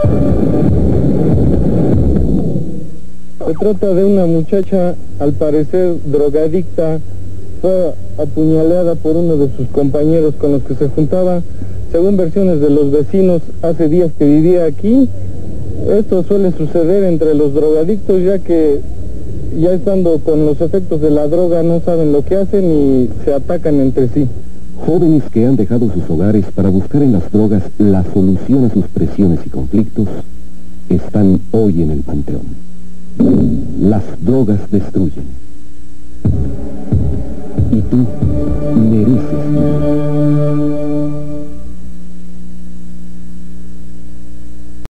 Se trata de una muchacha, al parecer drogadicta, fue apuñaleada por uno de sus compañeros con los que se juntaba. Según versiones de los vecinos, hace días que vivía aquí. Esto suele suceder entre los drogadictos, ya que ya estando con los efectos de la droga no saben lo que hacen y se atacan entre sí. Jóvenes que han dejado sus hogares para buscar en las drogas la solución a sus presiones y conflictos están hoy en el panteón. Las drogas destruyen. Y tú mereces vivir.